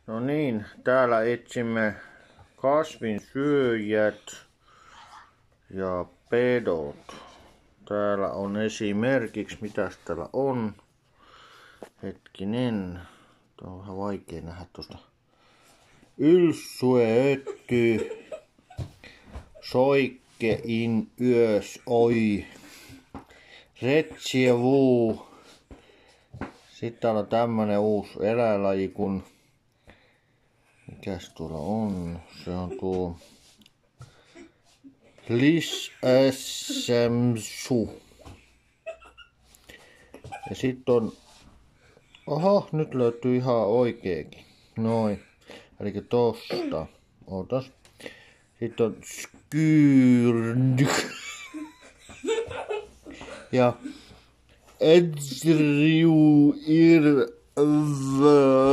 No niin, täällä etsimme kasvinsyöjät ja pedot. Täällä on esimerkiksi, mitäs täällä on. Hetkinen, tuo on vähän vaikea nähdä tuosta. Ylsueötty, soikke in yös oi, retsievuu. Sitten täällä on tämmönen uusi eläinlaji kun, mikäs tuolla on? Se on tuo Lissemsu. Ja sitten on, oho, nyt löytyy ihan oikeekin. Noin. Eli tosta. Ootas. Sitten on Skyrd. Ja Edriu Irvö.